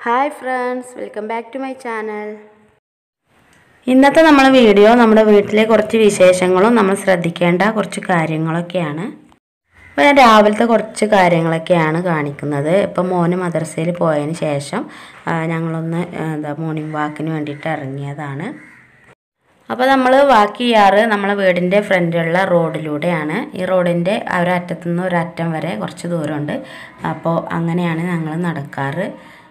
Hi friends, welcome back to my channel. ഇന്നത്തെ നമ്മുടെ video നമ്മുടെ വീട്ടിലെ കുറച്ച് വിശേഷങ്ങളും നമ്മൾ ശ്രദ്ധിക്കേണ്ട കുറച്ച് കാര്യങ്ങളൊക്കെയാണ്. അപ്പോൾ ഞാൻ രാവിലത്തെ കുറച്ച് കാര്യങ്ങളൊക്കെയാണ് കാണിക്കുന്നത്. ഇപ്പോൾ മോന് മദ്രസയിൽ പോയതിന് ശേഷം ഞങ്ങളൊന്ന് മോർണിംഗ് വാക്കിന് വേണ്ടിയിട്ട് ഇറങ്ങിയതാണ്. അപ്പോൾ നമ്മൾ വാക്ക് ചെയ്യാറ് നമ്മളെ വീടിൻ്റെ ഫ്രണ്ടിലുള്ള റോഡിലൂടെയാണ്. ഈ റോഡിൻ്റെ ഒരറ്റത്തു നിന്ന് ഒരറ്റം വരെ കുറച്ച് ദൂരമുണ്ട്. അപ്പോൾ അങ്ങനെയാണ് ഞങ്ങൾ നടക്കാറ്.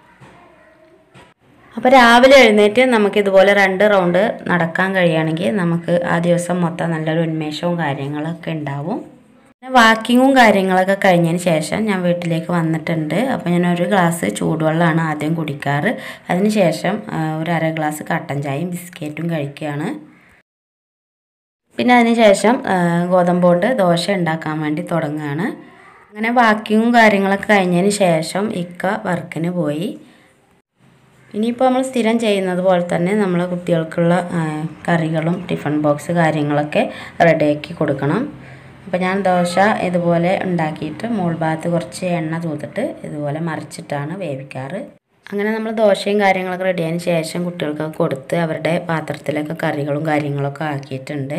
അപ്പോൾ രാവിലെ എഴുന്നേറ്റ് നമുക്ക് ഇതുപോലെ 2 റൗണ്ട് നടക്കാൻ കഴിയുകയാണെങ്കിൽ നമുക്ക് ആ ദിവസം മൊത്തം നല്ലൊരു ഉന്മേഷവും കാര്യങ്ങളൊക്കെ ഉണ്ടാവും. വാക്കിങ്ങും കാര്യങ്ങളൊക്കെ കഴിഞ്ഞതിന് ശേഷം ഞാൻ വീട്ടിലേക്ക് വന്നിട്ടുണ്ട്. അപ്പോൾ ഞാൻ ഒരു ഗ്ലാസ് ചൂടുവെള്ളമാണ് ആദ്യം കുടിക്കാറ്. അതിന് ശേഷം ഒരു അര ഗ്ലാസ് കട്ടൻ ചായയും ബിസ്ക്കറ്റും കഴിക്കുകയാണ്. പിന്നെ അതിന് ശേഷം ഗോതമ്പ് കൊണ്ട് ദോശ ഉണ്ടാക്കാൻ വേണ്ടി തുടങ്ങുകയാണ്. അങ്ങനെ വാക്കിങ്ങും കാര്യങ്ങളൊക്കെ കഴിഞ്ഞതിന് ശേഷം ഇക്ക വർക്കിന് പോയി. ഇനിയിപ്പോൾ നമ്മൾ സ്ഥിരം ചെയ്യുന്നത് പോലെ തന്നെ നമ്മൾ കുട്ടികൾക്കുള്ള കറികളും ടിഫിൻ ബോക്സ് കാര്യങ്ങളൊക്കെ റെഡിയാക്കി കൊടുക്കണം. അപ്പോൾ ഞാൻ ദോശ ഇതുപോലെ ഉണ്ടാക്കിയിട്ട് മുകൾ ഭാഗത്ത് കുറച്ച് എണ്ണ തൂത്തിട്ട് ഇതുപോലെ മറിച്ചിട്ടാണ് വേവിക്കാറ്. അങ്ങനെ നമ്മൾ ദോശയും കാര്യങ്ങളൊക്കെ റെഡിയായതിന് ശേഷം കുട്ടികൾക്കൊക്കെ കൊടുത്ത് അവരുടെ പാത്രത്തിലൊക്കെ കറികളും കാര്യങ്ങളൊക്കെ ആക്കിയിട്ടുണ്ട്.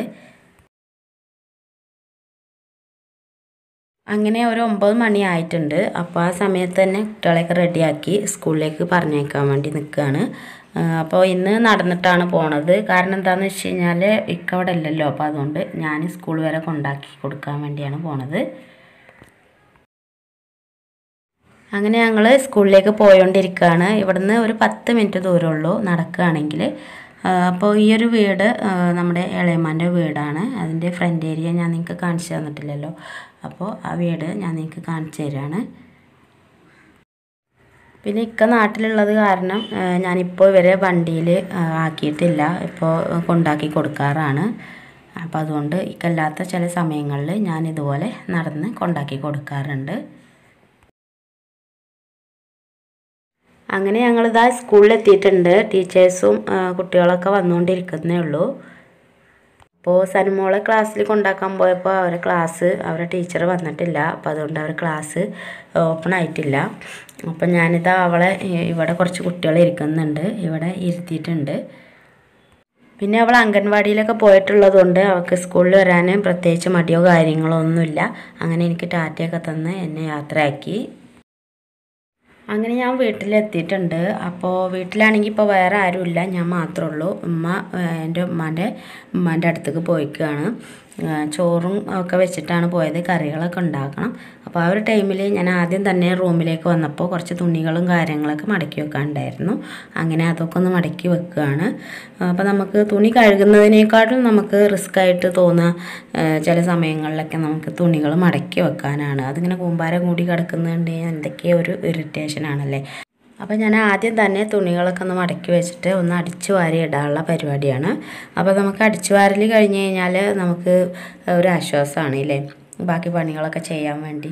അങ്ങനെ ഒരു 9 മണി ആയിട്ടുണ്ട്. അപ്പോൾ ആ സമയത്ത് തന്നെ കുട്ടികളെയൊക്കെ റെഡിയാക്കി സ്കൂളിലേക്ക് പറഞ്ഞേക്കാൻ വേണ്ടി നിൽക്കുകയാണ്. അപ്പോൾ ഇന്ന് നടന്നിട്ടാണ് പോണത്. കാരണം എന്താണെന്ന് വെച്ച് കഴിഞ്ഞാൽ ഇക്ക അവിടെ ഇല്ലല്ലോ. അപ്പോൾ അതുകൊണ്ട് ഞാൻ സ്കൂൾ വരെ കൊണ്ടാക്കി കൊടുക്കാൻ വേണ്ടിയാണ് പോണത്. അങ്ങനെ ഞങ്ങൾ സ്കൂളിലേക്ക് പോയോണ്ടിരിക്കുകയാണ്. ഇവിടുന്ന് ഒരു 10 മിനിറ്റ് ദൂരമുള്ളൂ നടക്കുകയാണെങ്കിൽ. അപ്പോൾ ഈ ഒരു വീട് നമ്മുടെ ഇളയമ്മാൻ്റെ വീടാണ്. അതിൻ്റെ ഫ്രണ്ട് ഏരിയ ഞാൻ നിങ്ങൾക്ക് കാണിച്ചു തന്നിട്ടില്ലല്ലോ. അപ്പോൾ ആ വീട് ഞാൻ നിങ്ങൾക്ക് കാണിച്ചു തരാണ്. പിന്നെ ഇക്ക നാട്ടിലുള്ളത് കാരണം ഞാനിപ്പോൾ ഇവരെ വണ്ടിയിൽ ആക്കിയിട്ടില്ല. ഇപ്പോൾ കൊണ്ടാക്കി കൊടുക്കാറാണ്. അപ്പോൾ അതുകൊണ്ട് ഇക്കല്ലാത്ത ചില സമയങ്ങളിൽ ഞാൻ ഇതുപോലെ നടന്ന് കൊണ്ടാക്കി കൊടുക്കാറുണ്ട്. അങ്ങനെ ഞങ്ങളിതാ സ്കൂളിലെത്തിയിട്ടുണ്ട്. ടീച്ചേഴ്സും കുട്ടികളൊക്കെ വന്നുകൊണ്ടിരിക്കുന്നേ ഉള്ളൂ. അപ്പോൾ സനുമോളെ ക്ലാസ്സിൽ കൊണ്ടാക്കാൻ പോയപ്പോൾ അവരുടെ ടീച്ചർ വന്നിട്ടില്ല. അപ്പോൾ അതുകൊണ്ട് അവർ ക്ലാസ് ഓപ്പൺ ആയിട്ടില്ല. അപ്പോൾ ഞാനിതാ അവളെ ഇവിടെ കുറച്ച് കുട്ടികൾ ഇരിക്കുന്നുണ്ട്, ഇവിടെ ഇരുത്തിയിട്ടുണ്ട്. പിന്നെ അവൾ അംഗൻവാടിയിലൊക്കെ പോയിട്ടുള്ളത് കൊണ്ട് അവൾക്ക് സ്കൂളിൽ വരാൻ പ്രത്യേകിച്ച് മടിയോ കാര്യങ്ങളോ ഒന്നുമില്ല. അങ്ങനെ എനിക്ക് ടാറ്റയൊക്കെ തന്ന് എന്നെ യാത്രയാക്കി. അങ്ങനെ ഞാൻ വീട്ടിലെത്തിയിട്ടുണ്ട്. അപ്പോൾ വീട്ടിലാണെങ്കിൽ ഇപ്പോൾ വേറെ ആരുമില്ല, ഞാൻ മാത്രമേ ഉള്ളൂ. എൻ്റെ ഉമ്മാൻ്റെ അടുത്തേക്ക് പോയിക്കുകയാണ്. ചോറും ഒക്കെ വെച്ചിട്ടാണ് പോയത്. കറികളൊക്കെ ഉണ്ടാക്കണം. അപ്പോൾ ആ ഒരു ടൈമിൽ ഞാൻ ആദ്യം തന്നെ റൂമിലേക്ക് വന്നപ്പോൾ കുറച്ച് തുണികളും കാര്യങ്ങളൊക്കെ മടക്കി വെക്കാനുണ്ടായിരുന്നു. അങ്ങനെ അതൊക്കെ ഒന്ന് മടക്കി വെക്കുകയാണ്. അപ്പോൾ നമുക്ക് തുണി കഴുകുന്നതിനേക്കാളും നമുക്ക് റിസ്ക് ആയിട്ട് തോന്നുക ചില സമയങ്ങളിലൊക്കെ നമുക്ക് തുണികൾ മടക്കി വെക്കാനാണ്. അതിങ്ങനെ കൂമ്പാരം കൂടി കിടക്കുന്നുണ്ടെങ്കിൽ എന്തൊക്കെയോ ഒരു ഇറിറ്റേഷനാണല്ലേ. അപ്പോൾ ഞാൻ ആദ്യം തന്നെ തുണികളൊക്കെ ഒന്ന് മടക്കി വെച്ചിട്ട് ഒന്ന് അടിച്ചു വാരി ഇടാനുള്ള പരിപാടിയാണ്. അപ്പോൾ നമുക്ക് അടിച്ചു വാരൽ കഴിഞ്ഞ് കഴിഞ്ഞാൽ നമുക്ക് ഒരു ആശ്വാസമാണ് ഇല്ലേ, ബാക്കി പണികളൊക്കെ ചെയ്യാൻ വേണ്ടി.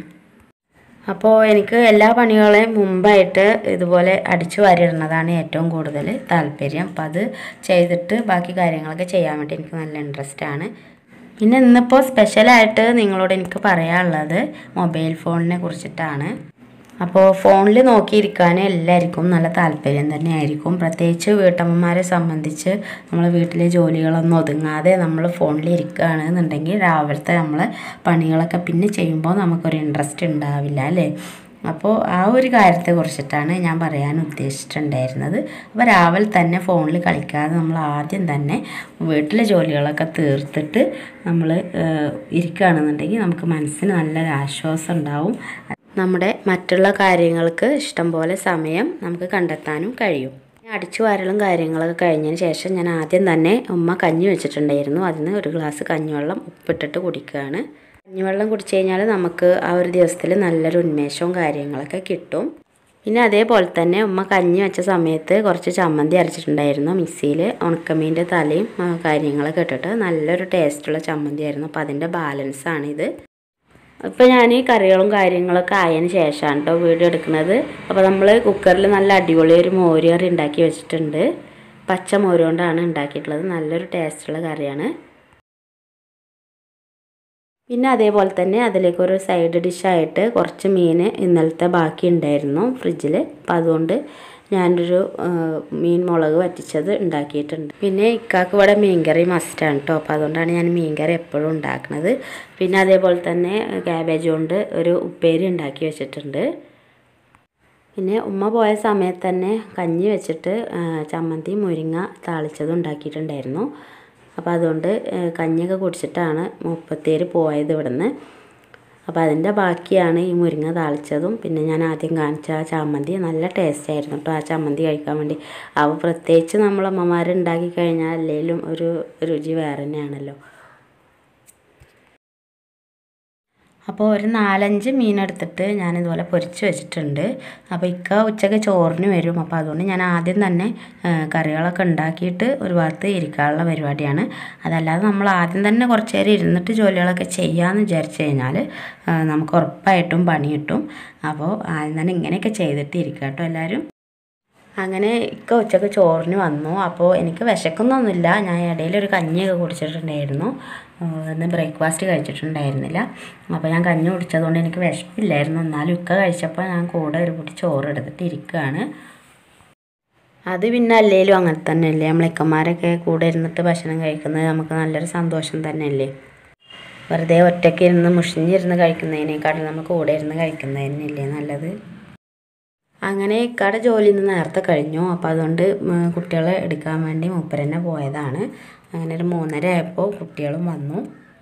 അപ്പോൾ എനിക്ക് എല്ലാ പണികളെയും മുമ്പായിട്ട് ഇതുപോലെ അടിച്ചു വാരിടുന്നതാണ് ഏറ്റവും കൂടുതൽ താല്പര്യം. അപ്പോൾ അത് ചെയ്തിട്ട് ബാക്കി കാര്യങ്ങളൊക്കെ ചെയ്യാൻ വേണ്ടി എനിക്ക് നല്ല ഇൻട്രസ്റ്റ് ആണ്. പിന്നെ ഇന്നിപ്പോൾ സ്പെഷ്യലായിട്ട് നിങ്ങളോട് എനിക്ക് പറയാനുള്ളത് മൊബൈൽ ഫോണിനെ കുറിച്ചിട്ടാണ്. അപ്പോൾ ഫോണിൽ നോക്കിയിരിക്കാൻ എല്ലാവർക്കും നല്ല താല്പര്യം തന്നെയായിരിക്കും. പ്രത്യേകിച്ച് വീട്ടമ്മമാരെ സംബന്ധിച്ച് നമ്മൾ വീട്ടിലെ ജോലികളൊന്നും ഒതുങ്ങാതെ നമ്മൾ ഫോണിൽ ഇരിക്കുകയാണെന്നുണ്ടെങ്കിൽ രാവിലത്തെ നമ്മൾ പണികളൊക്കെ പിന്നെ ചെയ്യുമ്പോൾ നമുക്കൊരു ഇൻട്രസ്റ്റ് ഉണ്ടാവില്ല അല്ലേ. അപ്പോൾ ആ ഒരു കാര്യത്തെക്കുറിച്ചിട്ടാണ് ഞാൻ പറയാൻ ഉദ്ദേശിച്ചിട്ടുണ്ടായിരുന്നത്. അപ്പോൾ രാവിലെ തന്നെ ഫോണിൽ കളിക്കാതെ നമ്മൾ ആദ്യം തന്നെ വീട്ടിലെ ജോലികളൊക്കെ തീർത്തിട്ട് നമ്മൾ ഇരിക്കുകയാണെന്നുണ്ടെങ്കിൽ നമുക്ക് മനസ്സിന് നല്ലൊരു ആശ്വാസം ഉണ്ടാവും. നമ്മുടെ മറ്റുള്ള കാര്യങ്ങൾക്ക് ഇഷ്ടംപോലെ സമയം നമുക്ക് കണ്ടെത്താനും കഴിയും. അടിച്ചു വാരലും കാര്യങ്ങളൊക്കെ കഴിഞ്ഞതിന് ശേഷം ഞാൻ ആദ്യം തന്നെ ഉമ്മ കഞ്ഞി വെച്ചിട്ടുണ്ടായിരുന്നു. അതിന് ഒരു ഗ്ലാസ് കഞ്ഞിവെള്ളം ഉപ്പിട്ടിട്ട് കുടിക്കുകയാണ്. കഞ്ഞിവെള്ളം കുടിച്ചു കഴിഞ്ഞാൽ നമുക്ക് ആ ഒരു ദിവസത്തിൽ നല്ലൊരു ഉന്മേഷവും കാര്യങ്ങളൊക്കെ കിട്ടും. പിന്നെ അതേപോലെ തന്നെ ഉമ്മ കഞ്ഞി വെച്ച സമയത്ത് കുറച്ച് ചമ്മന്തി അരച്ചിട്ടുണ്ടായിരുന്നു മിക്സിയിൽ. ഉണക്കമീൻ്റെ തലയും കാര്യങ്ങളൊക്കെ ഇട്ടിട്ട് നല്ലൊരു ടേസ്റ്റുള്ള ചമ്മന്തി ആയിരുന്നു. അപ്പോൾ അതിൻ്റെ ബാലൻസാണിത്. ഇപ്പോൾ ഞാൻ ഈ കറികളും കാര്യങ്ങളൊക്കെ ആയതിന് ശേഷമാണ് കേട്ടോ വീഡിയോ എടുക്കുന്നത്. അപ്പോൾ നമ്മൾ കുക്കറിൽ നല്ല അടിപൊളി ഒരു മോര് കറി ഉണ്ടാക്കി വെച്ചിട്ടുണ്ട്. പച്ച മോര് കൊണ്ടാണ് ഉണ്ടാക്കിയിട്ടുള്ളത്. നല്ലൊരു ടേസ്റ്റുള്ള കറിയാണ്. പിന്നെ അതേപോലെ തന്നെ അതിലേക്കൊരു സൈഡ് ഡിഷായിട്ട് കുറച്ച് മീൻ ഇന്നലത്തെ ബാക്കി ഉണ്ടായിരുന്നു ഫ്രിഡ്ജിൽ. അപ്പോൾ അതുകൊണ്ട് ഞാനൊരു മീൻ മുളക് വറ്റിച്ചത് ഉണ്ടാക്കിയിട്ടുണ്ട്. പിന്നെ ഇക്കാക്ക് ഇവിടെ മീൻകറി മസ്റ്റാണ് കേട്ടോ. അപ്പോൾ അതുകൊണ്ടാണ് ഞാൻ മീൻകറി എപ്പോഴും ഉണ്ടാക്കുന്നത്. പിന്നെ അതേപോലെ തന്നെ ക്യാബേജ് കൊണ്ട് ഒരു ഉപ്പേരി ഉണ്ടാക്കി വെച്ചിട്ടുണ്ട്. പിന്നെ ഉമ്മ പോയ സമയത്ത് തന്നെ കഞ്ഞി വെച്ചിട്ട് ചമ്മന്തി മുരിങ്ങ താളിച്ചതും ഉണ്ടാക്കിയിട്ടുണ്ടായിരുന്നു. അപ്പോൾ അതുകൊണ്ട് കഞ്ഞിയൊക്കെ കുടിച്ചിട്ടാണ് മുപ്പത്തേര് പോയത് ഇവിടുന്ന്. അപ്പോൾ അതിൻ്റെ ബാക്കിയാണ് ഈ മുരിങ്ങ താളിച്ചതും. പിന്നെ ഞാൻ ആദ്യം കാണിച്ച ആ ചമ്മന്തി നല്ല ടേസ്റ്റ് ആയിരുന്നു കേട്ടോ, ആ ചമ്മന്തി കഴിക്കാൻ വേണ്ടി. അപ്പോൾ പ്രത്യേകിച്ച് നമ്മളമ്മമാർ ഉണ്ടാക്കി കഴിഞ്ഞാൽ അല്ലെങ്കിലും ഒരു രുചി വേറെ തന്നെയാണല്ലോ. അപ്പോൾ ഒരു 4-5 മീനെടുത്തിട്ട് ഞാനിതുപോലെ പൊരിച്ച് വെച്ചിട്ടുണ്ട്. അപ്പോൾ ഇക്ക ഉച്ചയ്ക്ക് ചോറിന് വരും. അപ്പോൾ അതുകൊണ്ട് ഞാൻ ആദ്യം തന്നെ കറികളൊക്കെ ഉണ്ടാക്കിയിട്ട് ഒരു ഭാഗത്ത് ഇരിക്കാനുള്ള പരിപാടിയാണ്. അതല്ലാതെ നമ്മൾ ആദ്യം തന്നെ കുറച്ച് നേരം ഇരുന്നിട്ട് ജോലികളൊക്കെ ചെയ്യാമെന്ന് വിചാരിച്ചു കഴിഞ്ഞാൽ നമുക്ക് ഉറപ്പായിട്ടും പണി കിട്ടും. അപ്പോൾ ആദ്യം തന്നെ ഇങ്ങനെയൊക്കെ ചെയ്തിട്ട് ഇരിക്കുക കേട്ടോ എല്ലാവരും. അങ്ങനെ ഇക്ക ഉച്ചയ്ക്ക് ചോറിന് വന്നു. അപ്പോൾ എനിക്ക് വിശക്കുന്നൊന്നുമില്ല. ഞാൻ ഇടയിലൊരു കഞ്ഞിയൊക്കെ കുടിച്ചിട്ടുണ്ടായിരുന്നു. ഇന്ന് ബ്രേക്ക്ഫാസ്റ്റ് കഴിച്ചിട്ടുണ്ടായിരുന്നില്ല. അപ്പോൾ ഞാൻ കഞ്ഞി കുടിച്ചതുകൊണ്ട് എനിക്ക് വിശപ്പില്ലായിരുന്നു. എന്നാലും ഇക്ക കഴിച്ചപ്പോൾ ഞാൻ കൂടെ ഒരു പൊടി ചോറ് എടുത്തിട്ട് ഇരിക്കുകയാണ്. അത് പിന്നെ അല്ലെങ്കിലും അങ്ങനെ തന്നെയല്ലേ, നമ്മൾ ഇക്കന്മാരൊക്കെ കൂടെ ഇരുന്നിട്ട് ഭക്ഷണം കഴിക്കുന്നത് നമുക്ക് നല്ലൊരു സന്തോഷം തന്നെയല്ലേ. വെറുതെ ഒറ്റയ്ക്ക് ഇരുന്ന് മുഷിഞ്ഞിരുന്ന് കഴിക്കുന്നതിനേക്കാളും നമുക്ക് കൂടെ ഇരുന്ന് കഴിക്കുന്നതന്നെയല്ലേ നല്ലത്. അങ്ങനെ ഇക്കയുടെ ജോലി ഇന്ന് നേരത്തെ കഴിഞ്ഞു. അപ്പോൾ അതുകൊണ്ട് കുട്ടികളെ എടുക്കാൻ വേണ്ടി മൂപ്പര് പോയതാണ്. അങ്ങനെ ഒരു 3:30 ആയപ്പോൾ കുട്ടികളും വന്നു.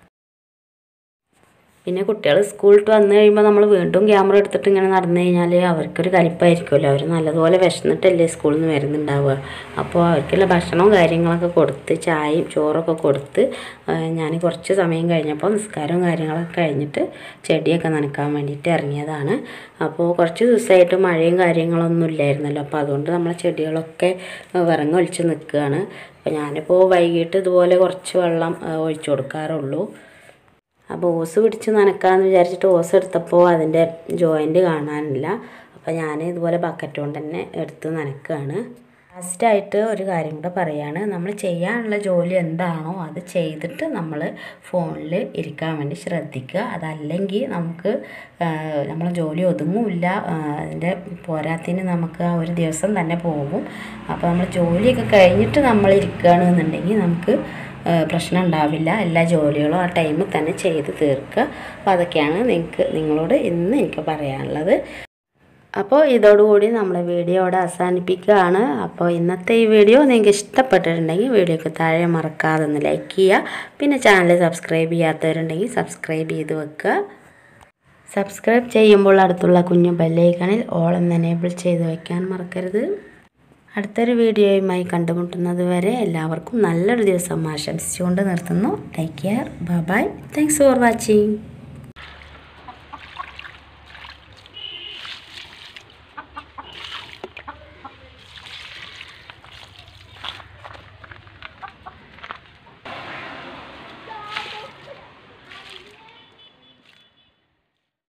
പിന്നെ കുട്ടികൾ സ്കൂളിൽ വന്നു കഴിയുമ്പോൾ നമ്മൾ വീണ്ടും ക്യാമറ എടുത്തിട്ട് ഇങ്ങനെ നടന്നു കഴിഞ്ഞാൽ അവർക്കൊരു കലിപ്പായിരിക്കുമല്ലോ. അവർ നല്ലതുപോലെ വിശന്നിട്ടല്ലേ സ്കൂളിൽ നിന്ന് വരുന്നുണ്ടാവുക. അപ്പോൾ അവർക്കുള്ള ഭക്ഷണവും കാര്യങ്ങളൊക്കെ കൊടുത്ത് ചായയും ചോറൊക്കെ കൊടുത്ത് ഞാൻ കുറച്ച് സമയം കഴിഞ്ഞപ്പോൾ നിസ്കാരവും കാര്യങ്ങളൊക്കെ കഴിഞ്ഞിട്ട് ചെടിയൊക്കെ നനയ്ക്കാൻ വേണ്ടിയിട്ട് ഇറങ്ങിയതാണ്. അപ്പോൾ കുറച്ച് ദിവസമായിട്ട് മഴയും കാര്യങ്ങളൊന്നും ഇല്ലായിരുന്നല്ലോ. അപ്പോൾ അതുകൊണ്ട് നമ്മളെ ചെടികളൊക്കെ വിറങ്ങൊലിച്ച് നിൽക്കുകയാണ്. അപ്പോൾ ഞാനിപ്പോൾ വൈകിട്ട് ഇതുപോലെ കുറച്ച് വെള്ളം ഒഴിച്ചു കൊടുക്കാറുള്ളൂ. അപ്പോൾ ഓസ് പിടിച്ച് നനക്കാമെന്ന് വിചാരിച്ചിട്ട് ഓസ് എടുത്തപ്പോൾ അതിൻ്റെ ജോയിൻ്റ് കാണാനില്ല. അപ്പോൾ ഞാൻ ഇതുപോലെ ബക്കറ്റ് കൊണ്ട് തന്നെ എടുത്ത് നനക്കുകയാണ്. ലാസ്റ്റായിട്ട് ഒരു കാര്യം കൂടെ പറയുകയാണ്. നമ്മൾ ചെയ്യാനുള്ള ജോലി എന്താണോ അത് ചെയ്തിട്ട് നമ്മൾ ഫോണിൽ ഇരിക്കാൻ വേണ്ടി ശ്രദ്ധിക്കുക. അതല്ലെങ്കിൽ നമുക്ക് നമ്മളെ ജോലി ഒതുങ്ങില്ല. അതിൻ്റെ പോരാത്തിന് നമുക്ക് ആ ഒരു ദിവസം തന്നെ പോകും. അപ്പോൾ നമ്മൾ ജോലിയൊക്കെ കഴിഞ്ഞിട്ട് നമ്മൾ ഇരിക്കുകയാണെന്നുണ്ടെങ്കിൽ നമുക്ക് പ്രശ്നം ഉണ്ടാവില്ല. എല്ലാ ജോലികളും ആ ടൈമിൽ തന്നെ ചെയ്ത് തീർക്കുക. അപ്പോൾ അതൊക്കെയാണ് നിങ്ങളോട് ഇന്ന് എനിക്ക് പറയാനുള്ളത്. അപ്പോൾ ഇതോടുകൂടി നമ്മൾ വീഡിയോ ഇവിടെ അവസാനിപ്പിക്കുകയാണ്. അപ്പോൾ ഇന്നത്തെ ഈ വീഡിയോ നിങ്ങൾക്ക് ഇഷ്ടപ്പെട്ടിട്ടുണ്ടെങ്കിൽ വീഡിയോക്ക് താഴെ മറക്കാതെ ഒന്ന് ലൈക്ക് ചെയ്യുക. പിന്നെ ചാനൽ സബ്സ്ക്രൈബ് ചെയ്യാത്തവരുണ്ടെങ്കിൽ സബ്സ്ക്രൈബ് ചെയ്ത് വെക്കുക. സബ്സ്ക്രൈബ് ചെയ്യുമ്പോൾ അടുത്തുള്ള കുഞ്ഞു ബെല്ലൈക്കണിൽ ഓൾ എന്ന് എനേബിൾ ചെയ്ത് വയ്ക്കാൻ മറക്കരുത്. അടുത്തൊരു വീഡിയോയുമായി കണ്ടുമുട്ടുന്നത് വരെ എല്ലാവർക്കും നല്ലൊരു ദിവസം ആശംസിച്ചുകൊണ്ട് നിർത്തുന്നു. Take care. Bye. Thanks for watching.